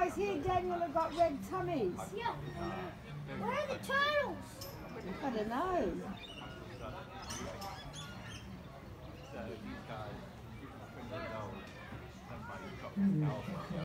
guys here, Daniel, have got red tummies? Yeah. Where are the turtles? I don't know. So these guys, when they're old, somebody's got